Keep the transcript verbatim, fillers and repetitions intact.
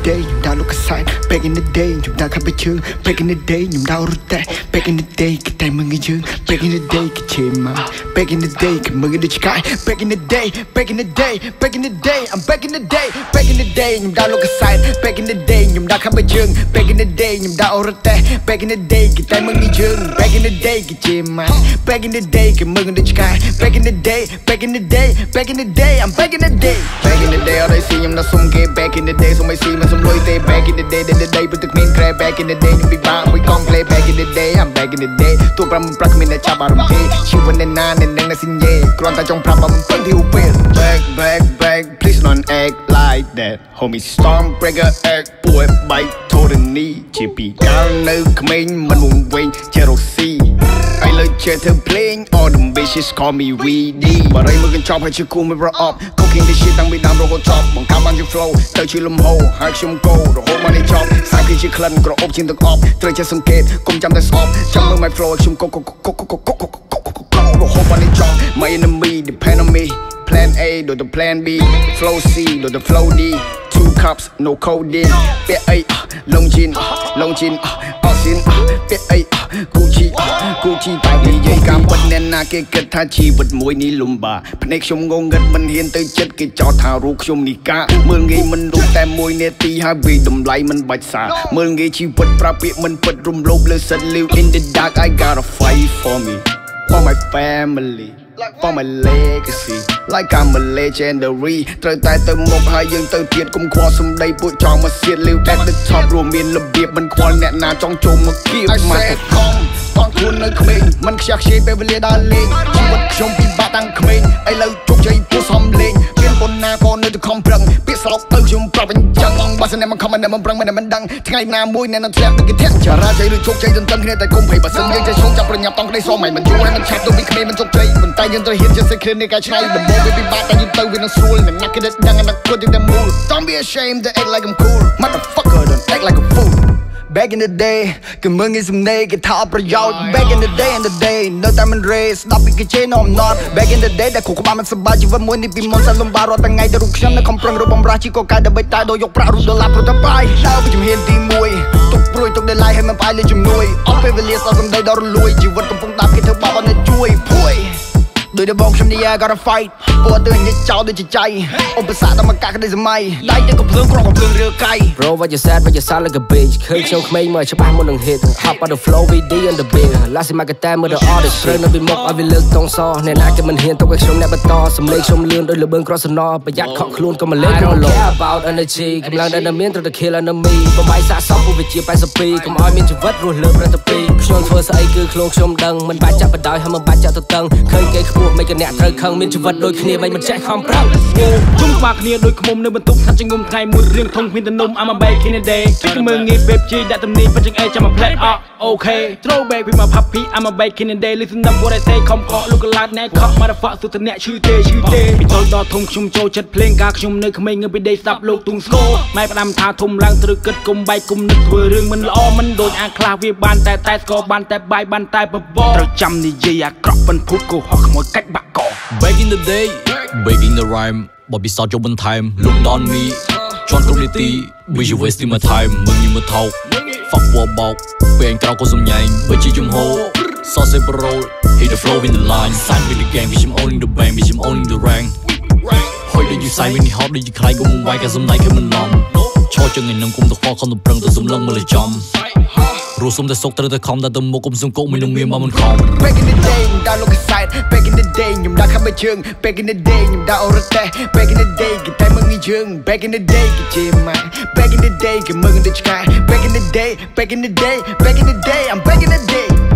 day ខ្ញុំដើរលោកកសែត back in the day ខ្ញុំដើរខាត់បិជើង back in the day ខ្ញុំដើររត់តែ back in the day គេតែមើងឲ្យយើង back in the day គេជេរមក back in the day គេមើងដូចឆ្កែ back in the day back in the day back in the day I'm back in the day back in the day ខ្ញុំដើរលោកកសែត back in the day ខ្ញុំដើរខាត់បិជើង back in the day ខ្ញុំដើររត់តែ back in the day គេតែមើងឲ្យយើង back in the day គេជេរមក back in the day គេមើងដូចឆ្កែ back in the day back in the day back in the day I'm back in the day back in the day អត់ឲ្យស៊ីខ្ញុំនៅសុំគេ back in the day សុំឲ្យស៊ីមិនសុំលុយទេ back in the day the day ព្រោះទឹកមានក្រែ back in the day ខ្ញុំពិបាកមួយកង់ play back in the day I'm back in the day ទោះប្រាំប្រាក់គ្មានអ្នកចាប់អារម្មណ៍ទេជីវិតអ្នកណាអ្នកនឹងស៊ីញេគ្រាន់តែចង់ប្រាប់បើមិនពឹងទីពេល back back back please don't act like that homie stormbreaker act ពួយបែកធរណីជាពីកាលនៅក្មេងមិនវង្វេងជារ៉ូស៊ីI like chat her playing all the bitches call me weedy បារីមើលកញ្ចប់ហើយជាគូមិនប្រអប់ cooking this shit តាំងពីដើមរហូតចប់បង្កើតបានជា flow ទៅជាលំហូរហើយខ្ញុំ go រហូតមកនេះចប់សាយគឺជាក្លិនក្រអូបជាងទឹកអប់ត្រូវចេះសង្កេតកុំចាំតែស្អប់ចាំមើល my flow ខ្ញុំ go go go go go go go go រហូតមកនេះចប់ my enemy depend on me plan A ដូចទៅ plan B flow C ដូចទៅ flow D two cups no codeine ពាក់អីលងជីនលងជីនអត់ស៊ីនពាក់អី Gucci Gucci តែនិយាយការពិតអ្នកណាគេគិតថាជីវិតមួយនេះលំបាកភ្នែកខ្ញុំងងឹតមិនហ៊ានទៅចិត្តគេចោទថារូបខ្ញុំនេះកាមើលងាយមិនរូបតែមួយនាទីហើយវាតម្លៃមិនបាច់សារមើលងាយជីវិតប្រាប់ពាក្យមិនពិតរំលោភលើសិត live in the dark I gotta fight for me for my family for my legacy like I'm a legendary ត្រូវតែទៅមុខហើយយើងទៅទៀតកុំខ្វល់សំដីពួកចង់មកសៀត live at the top រួមមានរបៀបមិនខ្វល់អ្នកណាចង់ចូលមកគៀបមកខំតោះខ្លួននៅក្មេងមិនខ្ជះខ្ជាយពេលវេលាដើរលេងជីវិតខ្ញុំពិបាកតាំងក្មេងឥឡូវជោគជ័យពោះសំលេងមានប៉ុណ្ណាក៏នៅតែខំប្រឹងពាក្យស្លោកទៅខ្ញុំប្រាប់អញ្ចឹងបើសិនអ្នកមិនខំមិនមិនប្រឹងមិនមិនដឹងថ្ងៃណាមួយអ្នកនឹងធ្លាក់ទៅគេធាក់ចារាជ័យឬជោគជ័យទន្ទឹមគ្នាតែគុំភ័យបើសិនយើងចេះឈោងចាប់ប្រញាប់តង់ក្តីសោះមិនមិនយល់មិនឆាប់ទៅពីក្មេងមិនជោគជ័យប៉ុន្តែយើងត្រូវហ៊ានចេះសេះគ្រានៃការឆ្នៃដំបូងវាពិបាកតែយើងទៅវានឹងស្រួលអ្នកណាគេដឹងអនាគតយើងតែមូល Don't be ashamed to act like I'm cool motherfucker don't act like a fool Back in the day គឺមើងងាយសំណេរគេថាអត់ប្រយោជន៍ Back in the day in the day នៅតែមិន race ស្ដាប់ពីគេជេរ no I'm not Back in the day ដែលគ្រូក្បាលមិនសប្បាយជីវិតមួយនេះពីមុនសលំបារត់ថ្ងៃទៅរូបខ្ញុំនៅខំប្រឹងរកបំរាស់ជីកកាយដើម្បីតែដោយយកប្រាក់រូបដុល្លារព្រោះតែបាយដើរពីជំហានទីមួយទុកព្រួយទុកដេឡៃឲ្យមិនបាយលើជំនួយអត់ពេលវេលាសោះសំដីដល់រលួយជីវិតកំពុងដាប់គេធ្វើបាបអត់អ្នកជួយភួយដោយតែបងខ្ញុំនេះ I gotta fight ពណ៌ទៅញិចចោលដូចជាចៃឧបសគ្គដល់មកកាក់ក្តីសម័យដៃទៅកំភ្លើងក្រកកំភ្លើងរាលកៃ Bro what you said what you sound like a bitch ឃើញខ្ញុំក្មេងមកច្បាស់មុននឹង hit hop on the flow V D on the beat ឡាស៊ីមកតែមើល the artist ត្រូវនៅពីមុខឲ្យវាលើកតងសអ្នកណាគេមិនហ៊ានទុកឲ្យខ្ញុំអ្នកបន្តសំឡេងខ្ញុំលឿនដូចលឿនក្រសណប្រយ័ត្នខកខ្លួនកុំមកលេងក្នុង care about energy កម្លាំងដែលនៅមានត្រូវតែ kill enemy បំបីសាកសមពួកវាជាeighty-twoកុំឲ្យមានជីវិតរស់លើប្រតិពីខ្ញុំធ្វើស្អីគឺខ្លួនខ្ញុំដឹងមិនបាច់ចាប់បដ ாய் ហើយមិនបាច់ចាក់ទៅតឹងឃើញគេខ្ពស់មិនក៏អ្នកត្រូវខឹងមានជីវិតដូចគ្នាមិនមិនចេះខំប្រឹងជុំក្បាលគ្នាដូចខ្មុំនៅបន្ទប់ថាចងុំថ្ងៃមួយរៀងធំគ្មានទំនុំ I'm a back in the day គេមើងងាយ babe ជីដាក់ទំនីប៉ុណ្្នឹងអេចាំមក play អត់ okay throw back with my puppy I'm a back in the day listen up what I say ខំខក look alike ណែខក motherfucker សុទ្ធតែអ្នកឈឺទេឈឺទេពីតូចដល់ធំខ្ញុំចូលចិត្តភ្លេងការខ្ញុំនៅក្មេងងើពី day ស្ដាប់លោកទូងស្គរម៉ែផ្ដាំថាធំឡើងត្រូវគិតគុំបែកគុំនឹកធ្វើរឿងមិនល្អមិនដូចអាខ្លះវាបានតែតែស្គរបានតែបាយបានតែបបរត្រូវចាំនិយាយអាក្រក់ប៉ុនភូតកុហកខ្មោចកាច់បាក់ក Back in the day baking the rhyme បបិសោចយកបន្ថែម Look on me ជន់គ្រប់នីតិ We you wasting my time มึงមកថោក Fuck បបោកពេលក្រៅក៏សំញែងបើជាជំហរ Sauce roll hit the flow in the line sign with the gang ខ្ញុំ owning the bang ខ្ញុំ owning the rank ហុយដូច you sign វិញនេះហត់ដូចជាខ្លាយក៏មិនវាយក៏សំណៃក៏មិនឡំឈរជើងឯនឹងគុំទៅខ្វល់ខំទៅប្រឹងទៅសំឡឹងមើលចំរੂសុំតែសុកត្រូវតែខំតែទៅមុខគុំសុំគុកមិននឹងមានមកមិនខំ Back in the day ខ្ញុំដើរលោកកសែត Back in the day ខ្ញុំដើរខាត់បិជើង Back in the day ខ្ញុំដើរអរតេ Back in the day គេតែមើងងាយយើង Back in the day គេជេរម៉ែ Back in the day គេមើងដូចឆ្កែ Back in the day Back in the day Back in the day I'm back in the day